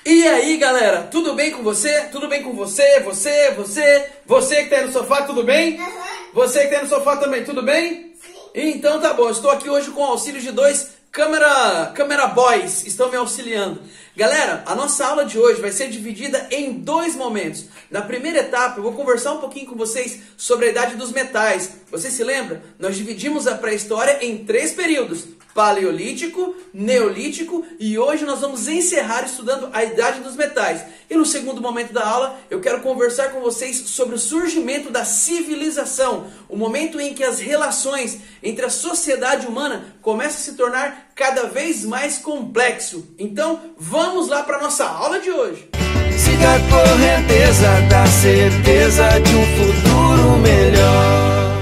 E aí, galera, tudo bem com você? Tudo bem com você? Você que tá aí no sofá, tudo bem? Você que tá aí no sofá também, tudo bem? Sim. Então tá bom, estou aqui hoje com o auxílio de dois câmera boys, estão me auxiliando. Galera, a nossa aula de hoje vai ser dividida em dois momentos. Na primeira etapa eu vou conversar um pouquinho com vocês sobre a idade dos metais. Você se lembra? Nós dividimos a pré-história em 3 períodos: Paleolítico, Neolítico, e hoje nós vamos encerrar estudando a idade dos metais. E no segundo momento da aula eu quero conversar com vocês sobre o surgimento da civilização, o momento em que as relações entre a sociedade humana começam a se tornar cada vez mais complexo. Então vamos lá para a nossa aula de hoje. Siga a correnteza da certeza de um futuro melhor.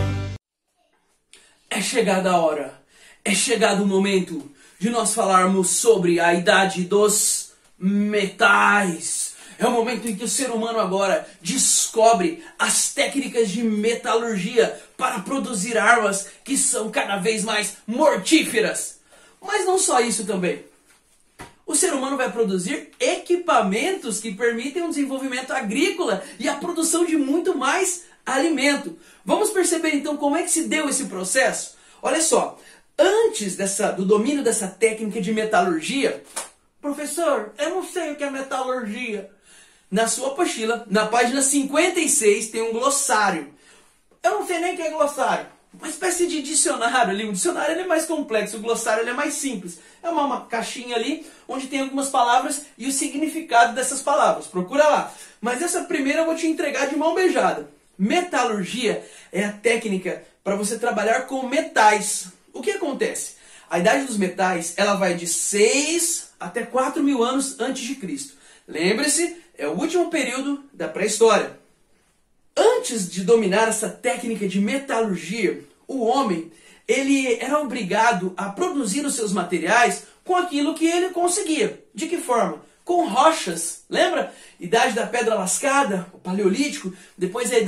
É chegada a hora. É chegado o momento de nós falarmos sobre a idade dos metais. É o momento em que o ser humano agora descobre as técnicas de metalurgia para produzir armas que são cada vez mais mortíferas. Mas não só isso também. O ser humano vai produzir equipamentos que permitem um desenvolvimento agrícola e a produção de muito mais alimento. Vamos perceber então como é que se deu esse processo? Olha só. Antes do domínio dessa técnica de metalurgia, professor, eu não sei o que é metalurgia. Na sua apostila, na página 56, tem um glossário. Eu não sei nem o que é glossário. Uma espécie de dicionário ali. O dicionário ele é mais complexo, o glossário ele é mais simples. É uma caixinha ali, onde tem algumas palavras e o significado dessas palavras. Procura lá. Mas essa primeira eu vou te entregar de mão beijada. Metalurgia é a técnica para você trabalhar com metais. O que acontece? A idade dos metais ela vai de 6 até 4 mil anos antes de Cristo. Lembre-se, é o último período da pré-história. Antes de dominar essa técnica de metalurgia, o homem ele era obrigado a produzir os seus materiais com aquilo que ele conseguia. De que forma? Com rochas. Lembra? Idade da pedra lascada, o paleolítico, depois a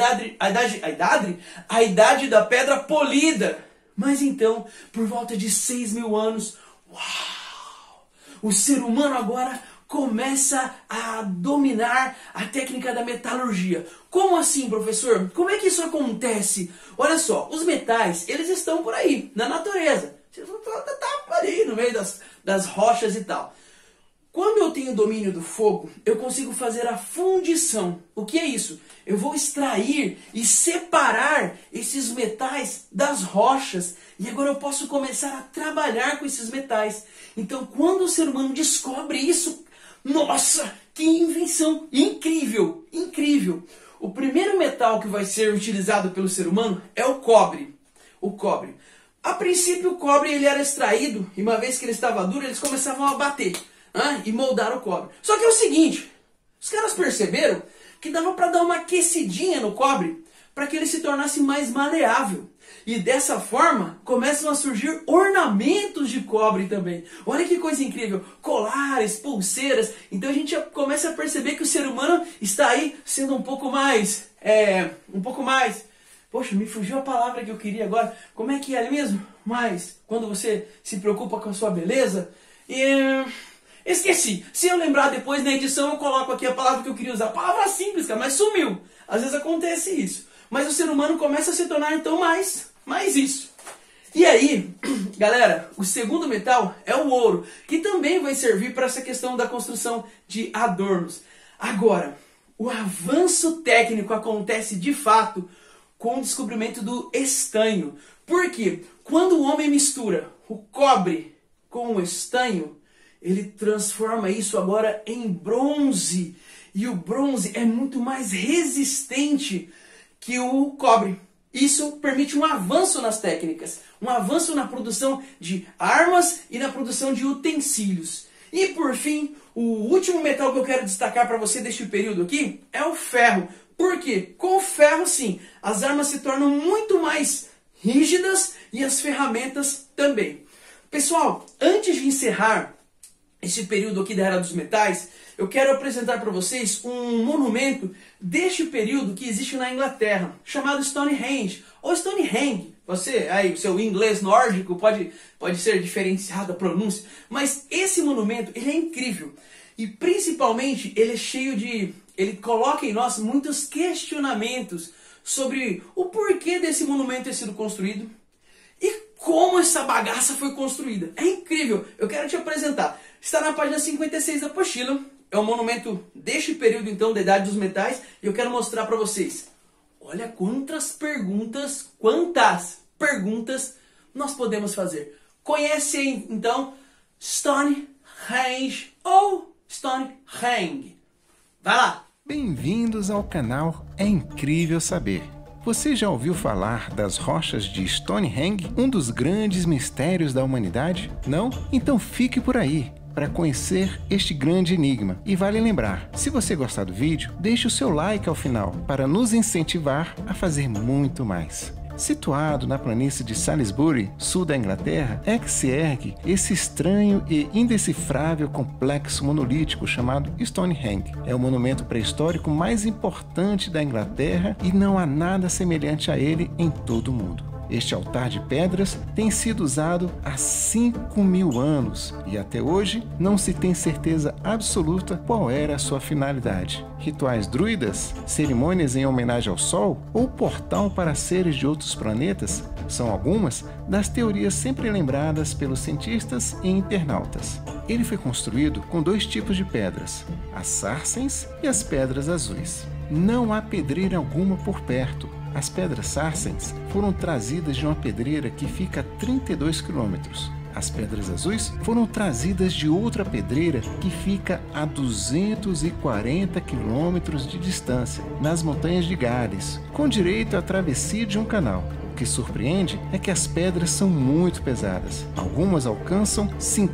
idade da pedra polida. Mas então, por volta de 6 mil anos, uau! O ser humano agora começa a dominar a técnica da metalurgia. Como assim, professor? Como é que isso acontece? Olha só, os metais, eles estão por aí, na natureza. Tá ali no meio das rochas e tal. Quando eu tenho domínio do fogo, eu consigo fazer a fundição. O que é isso? Eu vou extrair e separar esses metais das rochas. E agora eu posso começar a trabalhar com esses metais. Então, quando o ser humano descobre isso, nossa, que invenção incrível, incrível. O primeiro metal que vai ser utilizado pelo ser humano é o cobre. O cobre. A princípio, o cobre ele era extraído e uma vez que ele estava duro, eles começavam a bater. E moldar o cobre. Só que é o seguinte, os caras perceberam que dava para dar uma aquecidinha no cobre para que ele se tornasse mais maleável. E dessa forma começam a surgir ornamentos de cobre também. Olha que coisa incrível, colares, pulseiras. Então a gente começa a perceber que o ser humano está aí sendo um pouco mais... Poxa, me fugiu a palavra que eu queria agora. Como é que é mesmo? Mas quando você se preocupa com a sua beleza... Esqueci. Se eu lembrar depois na edição eu coloco aqui a palavra que eu queria usar. Palavra simples, cara, mas sumiu. Às vezes acontece isso. Mas o ser humano começa a se tornar então mais isso. E aí, galera, o segundo metal é o ouro, que também vai servir para essa questão da construção de adornos. Agora, o avanço técnico acontece de fato com o descobrimento do estanho. Por quê? Quando o homem mistura o cobre com o estanho, ele transforma isso agora em bronze. E o bronze é muito mais resistente que o cobre. Isso permite um avanço nas técnicas, um avanço na produção de armas e na produção de utensílios. E por fim, o último metal que eu quero destacar para você deste período aqui é o ferro. Por quê? Com o ferro, sim, as armas se tornam muito mais rígidas e as ferramentas também. Pessoal, antes de encerrar esse período aqui da Era dos Metais, eu quero apresentar para vocês um monumento deste período que existe na Inglaterra, chamado Stonehenge, ou Stonehenge. Você, aí, o seu inglês nórdico pode ser diferenciado a pronúncia, mas esse monumento, ele é incrível. E principalmente ele coloca em nós muitos questionamentos sobre o porquê desse monumento ter sido construído e como essa bagaça foi construída. É incrível, eu quero te apresentar. Está na página 56 da apostila, é um monumento deste período então da Idade dos Metais, e eu quero mostrar para vocês. Olha quantas perguntas nós podemos fazer. Conhece então Stonehenge ou Stonehenge? Vai lá! Bem-vindos ao canal É Incrível Saber. Você já ouviu falar das rochas de Stonehenge, um dos grandes mistérios da humanidade? Não? Então fique por aí para conhecer este grande enigma. E vale lembrar, se você gostar do vídeo, deixe o seu like ao final para nos incentivar a fazer muito mais. Situado na planície de Salisbury, sul da Inglaterra, é que se ergue esse estranho e indecifrável complexo monolítico chamado Stonehenge. É o monumento pré-histórico mais importante da Inglaterra e não há nada semelhante a ele em todo o mundo. Este altar de pedras tem sido usado há 5.000 anos e até hoje não se tem certeza absoluta qual era a sua finalidade. Rituais druidas, cerimônias em homenagem ao Sol ou portal para seres de outros planetas são algumas das teorias sempre lembradas pelos cientistas e internautas. Ele foi construído com dois tipos de pedras, as sarsens e as pedras azuis. Não há pedreira alguma por perto. As pedras sarsens foram trazidas de uma pedreira que fica a 32 quilômetros. As pedras azuis foram trazidas de outra pedreira que fica a 240 quilômetros de distância, nas montanhas de Gales, com direito à travessia de um canal. O que surpreende é que as pedras são muito pesadas. Algumas alcançam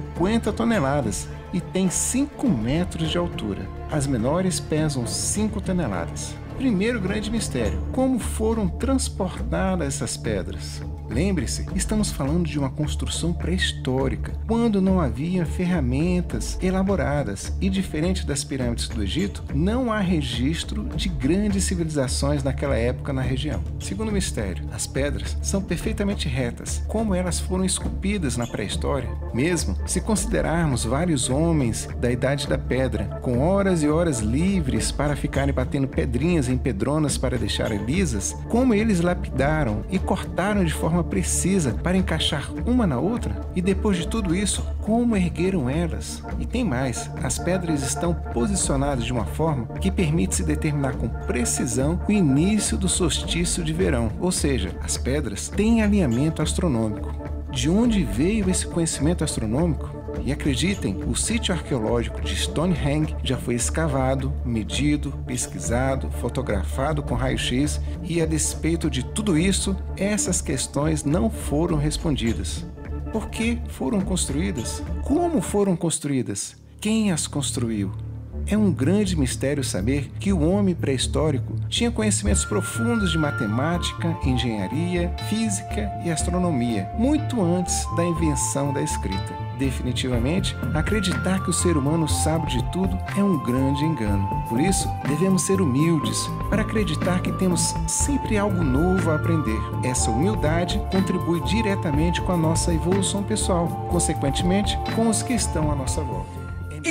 50 toneladas e têm 5 metros de altura. As menores pesam 5 toneladas. Primeiro grande mistério: como foram transportadas essas pedras? Lembre-se, estamos falando de uma construção pré-histórica, quando não havia ferramentas elaboradas e, diferente das pirâmides do Egito, não há registro de grandes civilizações naquela época na região. Segundo mistério, as pedras são perfeitamente retas, como elas foram esculpidas na pré-história. Mesmo se considerarmos vários homens da Idade da Pedra, com horas e horas livres para ficarem batendo pedrinhas em pedronas para deixarem lisas, como eles lapidaram e cortaram de forma precisa para encaixar uma na outra, e depois de tudo isso, como ergueram elas? E tem mais, as pedras estão posicionadas de uma forma que permite-se determinar com precisão o início do solstício de verão, ou seja, as pedras têm alinhamento astronômico. De onde veio esse conhecimento astronômico? E acreditem, o sítio arqueológico de Stonehenge já foi escavado, medido, pesquisado, fotografado com raio-x e, a despeito de tudo isso, essas questões não foram respondidas. Por que foram construídas? Como foram construídas? Quem as construiu? É um grande mistério saber que o homem pré-histórico tinha conhecimentos profundos de matemática, engenharia, física e astronomia, muito antes da invenção da escrita. Definitivamente, acreditar que o ser humano sabe de tudo é um grande engano. Por isso, devemos ser humildes para acreditar que temos sempre algo novo a aprender. Essa humildade contribui diretamente com a nossa evolução pessoal, consequentemente, com os que estão à nossa volta.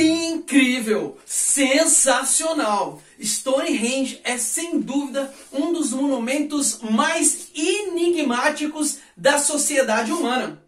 Incrível! Sensacional! Stonehenge é sem dúvida um dos monumentos mais enigmáticos da sociedade humana.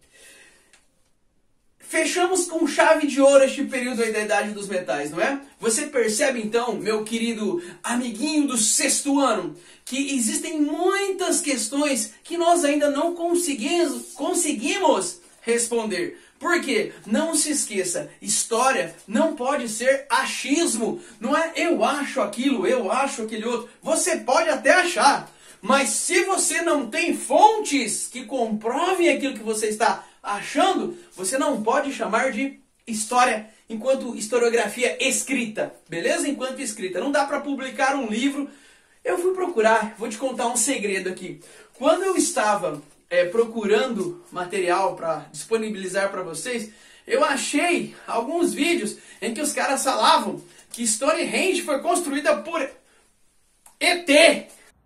Fechamos com chave de ouro este período aí da Idade dos Metais, não é? Você percebe então, meu querido amiguinho do sexto ano, que existem muitas questões que nós ainda não conseguimos responder. Por quê? Não se esqueça, história não pode ser achismo. Não é eu acho aquilo, eu acho aquele outro. Você pode até achar, mas se você não tem fontes que comprovem aquilo que você está achando, você não pode chamar de história enquanto historiografia escrita, beleza? Enquanto escrita. Não dá para publicar um livro. Eu fui procurar, vou te contar um segredo aqui. Quando eu estava procurando material para disponibilizar para vocês, eu achei alguns vídeos em que os caras falavam que Stonehenge foi construída por ET.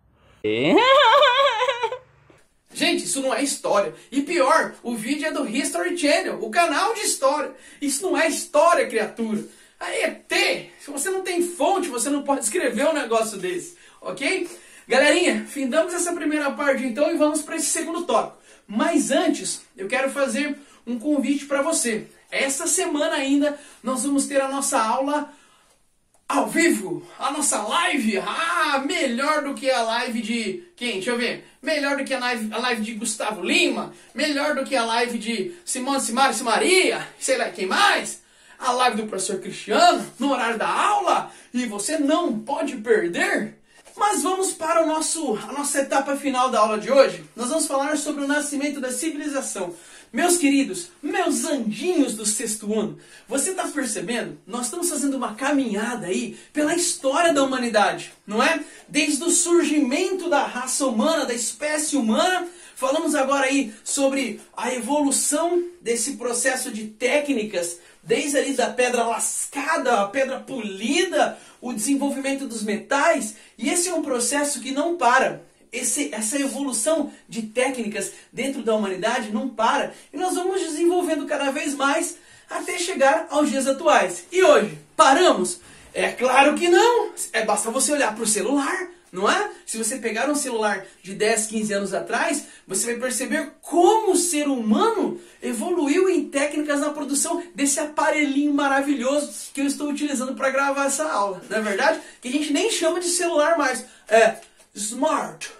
Gente, isso não é história. E pior, o vídeo é do History Channel, o canal de história. Isso não é história, criatura. Aí é T. Se você não tem fonte, você não pode escrever um negócio desse, ok? Galerinha, findamos essa primeira parte então e vamos para esse segundo tópico. Mas antes, eu quero fazer um convite para você. Essa semana ainda nós vamos ter a nossa aula ao vivo, a nossa live. Melhor do que a live de quem? Deixa eu ver. Melhor do que a live de Gustavo Lima, melhor do que a live de Simone Simaris Maria, sei lá quem mais. A live do professor Cristiano, no horário da aula, e você não pode perder. Mas vamos para a nossa etapa final da aula de hoje. Nós vamos falar sobre o nascimento da civilização. Meus queridos, meus anjinhos do sexto ano, você está percebendo? Nós estamos fazendo uma caminhada aí pela história da humanidade, não é? Desde o surgimento da raça humana, da espécie humana, falamos agora aí sobre a evolução desse processo de técnicas, desde ali da pedra lascada, a pedra polida, o desenvolvimento dos metais, e esse é um processo que não para. Essa evolução de técnicas dentro da humanidade não para. E nós vamos desenvolvendo cada vez mais até chegar aos dias atuais. E hoje, paramos? É claro que não. Basta você olhar para o celular, não é? Se você pegar um celular de 10, 15 anos atrás, você vai perceber como o ser humano evoluiu em técnicas na produção desse aparelhinho maravilhoso que eu estou utilizando para gravar essa aula. Não é verdade? Que a gente nem chama de celular mais. É smartphone.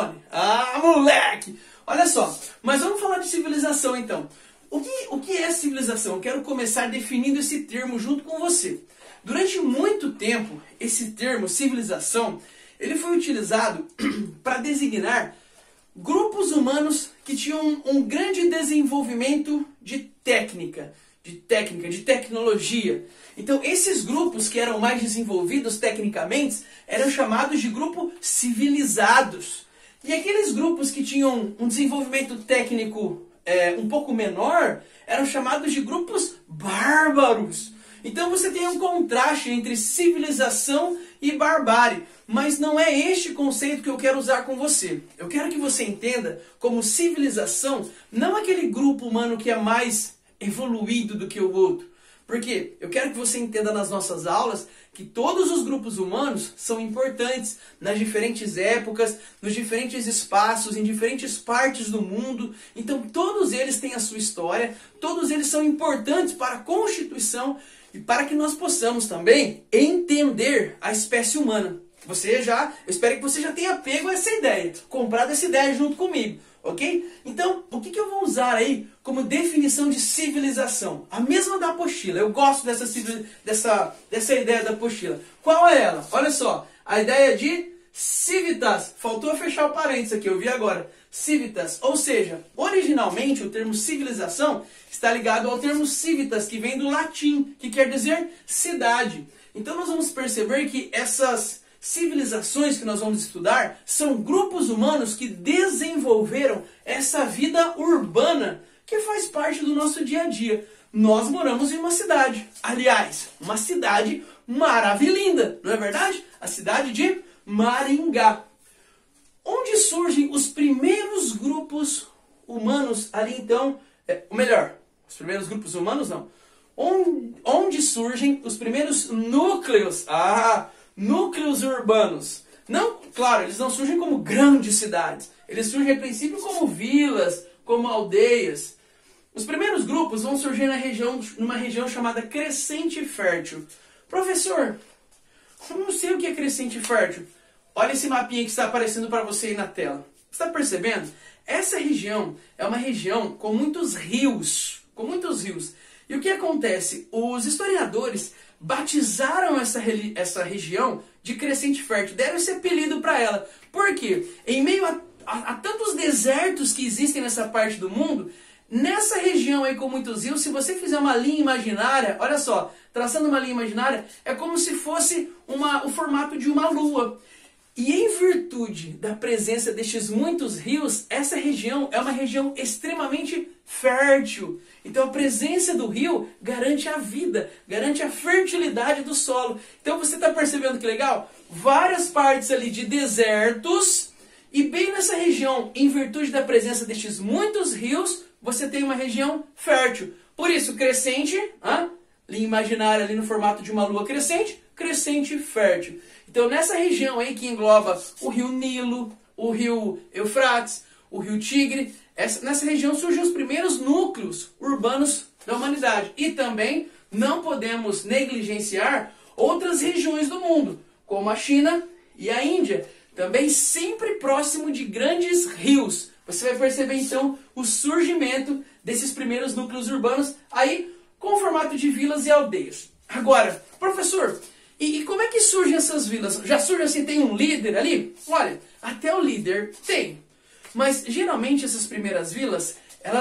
Moleque! Olha só, mas vamos falar de civilização então. O que é civilização? Eu quero começar definindo esse termo junto com você. Durante muito tempo, esse termo civilização, ele foi utilizado para designar grupos humanos que tinham um grande desenvolvimento de técnica, de tecnologia. Então, esses grupos que eram mais desenvolvidos tecnicamente eram chamados de grupos civilizados. E aqueles grupos que tinham um desenvolvimento técnico um pouco menor eram chamados de grupos bárbaros. Então você tem um contraste entre civilização e barbárie. Mas não é este conceito que eu quero usar com você. Eu quero que você entenda como civilização não aquele grupo humano que é mais evoluído do que o outro. Porque eu quero que você entenda nas nossas aulas que todos os grupos humanos são importantes nas diferentes épocas, nos diferentes espaços, em diferentes partes do mundo. Então todos eles têm a sua história, todos eles são importantes para a constituição e para que nós possamos também entender a espécie humana. Eu espero que você já tenha pego essa ideia, comprado essa ideia junto comigo. Ok? Então, o que eu vou usar aí como definição de civilização? A mesma da apostila. Eu gosto dessa ideia da apostila. Qual é ela? Olha só. A ideia de civitas. Faltou fechar o parênteses aqui, eu vi agora. Civitas. Ou seja, originalmente o termo civilização está ligado ao termo civitas, que vem do latim, que quer dizer cidade. Então nós vamos perceber que essas civilizações que nós vamos estudar são grupos humanos que desenvolveram essa vida urbana que faz parte do nosso dia a dia. Nós moramos em uma cidade, aliás, uma cidade maravilhinda, não é verdade? A cidade de Maringá. Onde surgem os primeiros grupos humanos ali então, ou melhor, os primeiros grupos humanos não. Onde surgem os primeiros núcleos? Núcleos urbanos. Não, claro, eles não surgem como grandes cidades. Eles surgem a princípio como vilas, como aldeias. Os primeiros grupos vão surgir numa região chamada Crescente Fértil. Professor, eu não sei o que é Crescente Fértil. Olha esse mapinha que está aparecendo para você aí na tela. Você está percebendo? Essa região é uma região com muitos rios. E o que acontece? Os historiadores batizaram essa região de Crescente Fértil, deram esse apelido para ela. Por quê? Em meio a tantos desertos que existem nessa parte do mundo, nessa região aí com muitos rios, se você fizer uma linha imaginária, olha só, traçando uma linha imaginária, é como se fosse o formato de uma lua. E em virtude da presença destes muitos rios, essa região é uma região extremamente fértil. Então a presença do rio garante a vida, garante a fertilidade do solo. Então você está percebendo que legal? Várias partes ali de desertos, e bem nessa região, em virtude da presença destes muitos rios, você tem uma região fértil. Por isso, Crescente, linha imaginária ali no formato de uma lua crescente, crescente fértil. Então nessa região aí que engloba o rio Nilo, o rio Eufrates, o rio Tigre, nessa região surgem os primeiros núcleos urbanos da humanidade. E também não podemos negligenciar outras regiões do mundo, como a China e a Índia, também sempre próximo de grandes rios. Você vai perceber então o surgimento desses primeiros núcleos urbanos aí com o formato de vilas e aldeias. Agora, professor, e como é que surgem essas vilas? Já surge assim, tem um líder ali? Olha, até o líder tem. Mas geralmente essas primeiras vilas,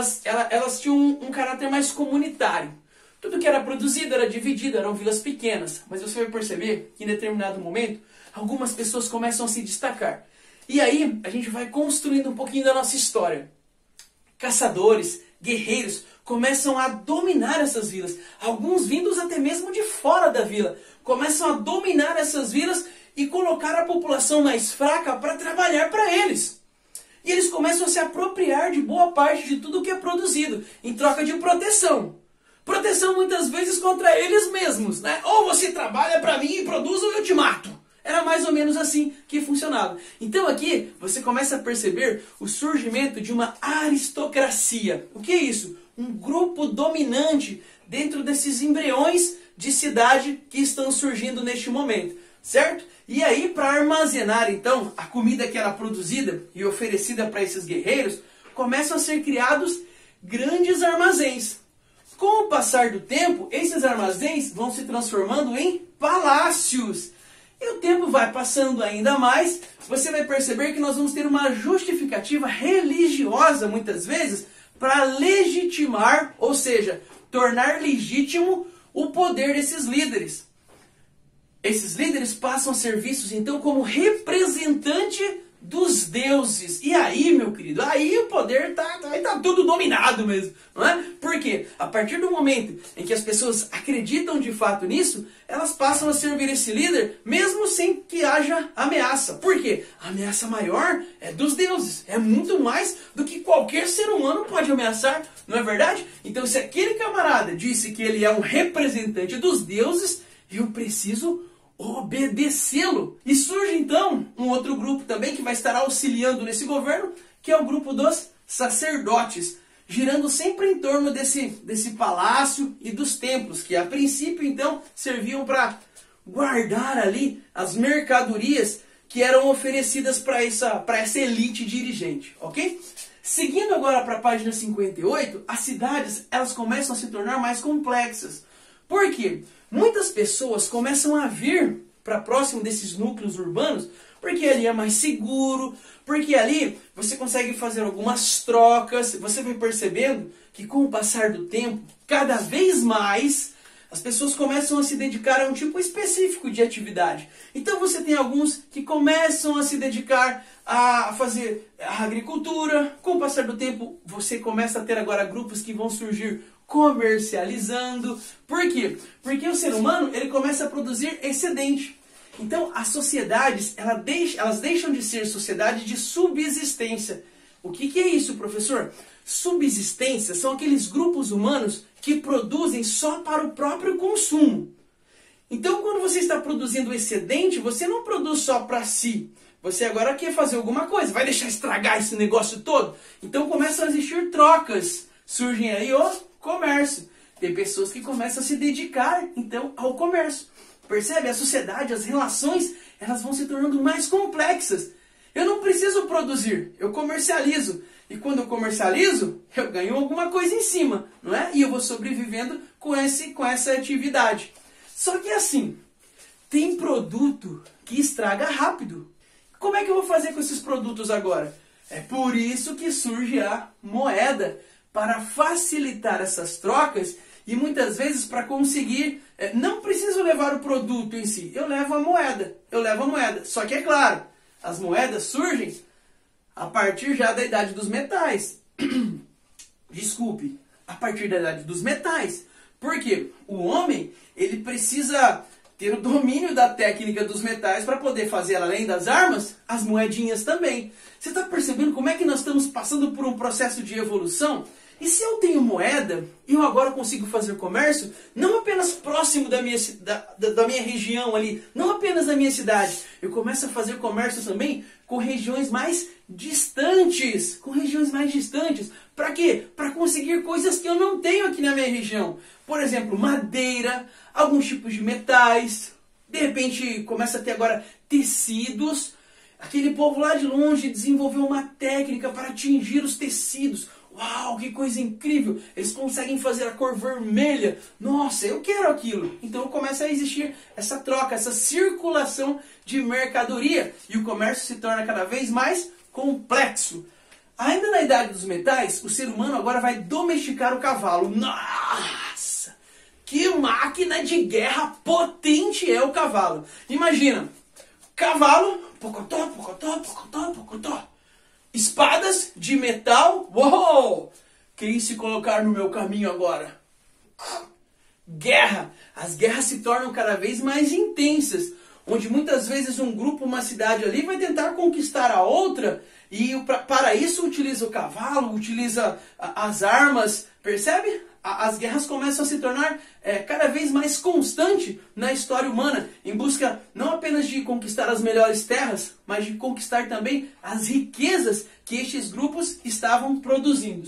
elas tinham um caráter mais comunitário. Tudo que era produzido era dividido, eram vilas pequenas. Mas você vai perceber que em determinado momento, algumas pessoas começam a se destacar. E aí a gente vai construindo um pouquinho da nossa história. Caçadores, guerreiros começam a dominar essas vilas. Alguns vindos até mesmo de fora da vila. Começam a dominar essas vilas e colocar a população mais fraca para trabalhar para eles. E eles começam a se apropriar de boa parte de tudo que é produzido, em troca de proteção. Proteção muitas vezes contra eles mesmos, né? Ou você trabalha para mim e produz ou eu te mato. Era mais ou menos assim que funcionava. Então aqui você começa a perceber o surgimento de uma aristocracia. O que é isso? Um grupo dominante dentro desses embriões de cidade que estão surgindo neste momento, certo? E aí, para armazenar então a comida que era produzida e oferecida para esses guerreiros, começam a ser criados grandes armazéns. Com o passar do tempo, esses armazéns vão se transformando em palácios. E o tempo vai passando ainda mais, você vai perceber que nós vamos ter uma justificativa religiosa, muitas vezes, para legitimar, ou seja, tornar legítimo o poder desses líderes. Esses líderes passam a ser vistos, então, como representante dos deuses. E aí, meu querido, aí o poder tá tudo dominado mesmo, não é? Porque a partir do momento em que as pessoas acreditam de fato nisso, elas passam a servir esse líder mesmo sem que haja ameaça. Por quê? A ameaça maior é dos deuses. É muito mais do que qualquer ser humano pode ameaçar, não é verdade? Então, se aquele camarada disse que ele é um representante dos deuses, eu preciso obedecê-lo. E surge então um outro grupo também que vai estar auxiliando nesse governo, que é o grupo dos sacerdotes, girando sempre em torno desse palácio e dos templos, que a princípio então serviam para guardar ali as mercadorias que eram oferecidas para essa elite dirigente, ok? Seguindo agora para a página 58, as cidades elas começam a se tornar mais complexas. Por quê? Muitas pessoas começam a vir para próximo desses núcleos urbanos porque ali é mais seguro, porque ali você consegue fazer algumas trocas. Você vai percebendo que com o passar do tempo, cada vez mais, as pessoas começam a se dedicar a um tipo específico de atividade. Então você tem alguns que começam a se dedicar a fazer a agricultura. Com o passar do tempo, você começa a ter agora grupos que vão surgir comercializando. Por quê? Porque o ser humano ele começa a produzir excedente. Então as sociedades elas deixam de ser sociedade de subsistência. O que é isso, professor? Subsistência são aqueles grupos humanos que produzem só para o próprio consumo. Então quando você está produzindo excedente, você não produz só para si. Você agora quer fazer alguma coisa, vai deixar estragar esse negócio todo? Então começam a existir trocas. Surgem aí o comércio. Tem pessoas que começam a se dedicar, então, ao comércio. Percebe? A sociedade, as relações, elas vão se tornando mais complexas. Eu não preciso produzir, eu comercializo. E quando eu comercializo, eu ganho alguma coisa em cima, não é? E eu vou sobrevivendo com essa atividade. Só que assim, tem produto que estraga rápido. Como é que eu vou fazer com esses produtos agora? É por isso que surge a moeda, para facilitar essas trocas e muitas vezes para conseguir, não preciso levar o produto em si, eu levo a moeda. Só que é claro, as moedas surgem a partir já da idade dos metais. Desculpe, a partir da idade dos metais. Por quê? O homem, ele precisa ter o domínio da técnica dos metais para poder fazer, além das armas, as moedinhas também. Você está percebendo como é que nós estamos passando por um processo de evolução? E se eu tenho moeda, eu agora consigo fazer comércio não apenas próximo da minha região ali, não apenas da minha cidade. Eu começo a fazer comércio também com regiões mais distantes. Para quê? Para conseguir coisas que eu não tenho aqui na minha região. Por exemplo, madeira, alguns tipos de metais. De repente começa a ter agora tecidos. Aquele povo lá de longe desenvolveu uma técnica para atingir os tecidos. Uau, que coisa incrível! Eles conseguem fazer a cor vermelha. Nossa, eu quero aquilo. Então começa a existir essa troca, essa circulação de mercadoria. E o comércio se torna cada vez mais complexo. Ainda na Idade dos Metais, o ser humano agora vai domesticar o cavalo. Nossa! Que máquina de guerra potente é o cavalo. Imagina, cavalo, pocotó, pocotó, pocotó, pocotó. Espadas de metal. Uou! Quem se colocar no meu caminho agora? Guerra. As guerras se tornam cada vez mais intensas. Onde muitas vezes um grupo, uma cidade ali vai tentar conquistar a outra. E para isso utiliza o cavalo, utiliza as armas. Percebe? As guerras começam a se tornar cada vez mais constante na história humana, em busca não apenas de conquistar as melhores terras, mas de conquistar também as riquezas que estes grupos estavam produzindo.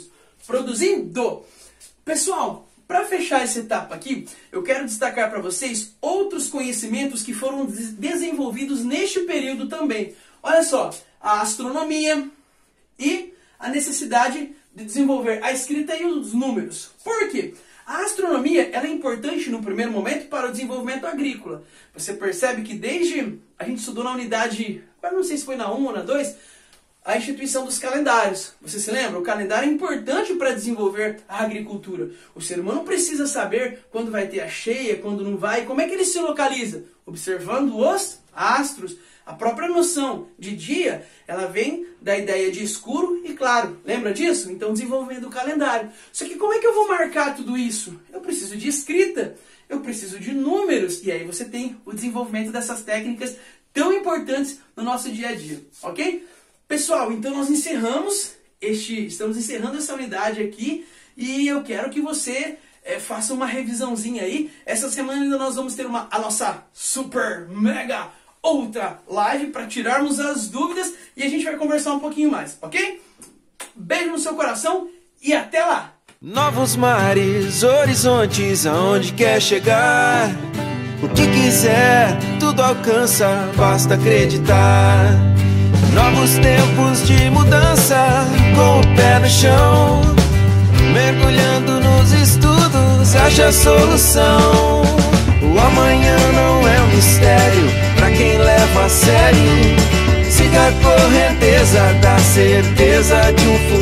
Pessoal, para fechar essa etapa aqui, eu quero destacar para vocês outros conhecimentos que foram desenvolvidos neste período também. Olha só, a astronomia e a necessidade de desenvolver a escrita e os números. Por quê? A astronomia ela é importante no primeiro momento para o desenvolvimento agrícola. Você percebe que desde a gente estudou na unidade, agora não sei se foi na 1 ou na 2, a instituição dos calendários. Você se lembra? O calendário é importante para desenvolver a agricultura. O ser humano precisa saber quando vai ter a cheia, quando não vai. Como é que ele se localiza? Observando os astros. A própria noção de dia, ela vem da ideia de escuro e claro. Lembra disso? Então, desenvolvendo o calendário. Só que como é que eu vou marcar tudo isso? Eu preciso de escrita, eu preciso de números. E aí você tem o desenvolvimento dessas técnicas tão importantes no nosso dia a dia. Ok? Pessoal, então nós estamos encerrando essa unidade aqui. E eu quero que você faça uma revisãozinha aí. Essa semana ainda nós vamos ter a nossa super, mega outra live para tirarmos as dúvidas e a gente vai conversar um pouquinho mais, ok? Beijo no seu coração e até lá! Novos mares, horizontes, aonde quer chegar. O que quiser, tudo alcança, basta acreditar. Novos tempos de mudança, com o pé no chão. Mergulhando nos estudos, acha a solução. O amanhã não é um mistério pra quem leva a sério. Siga a correnteza da certeza de um futuro.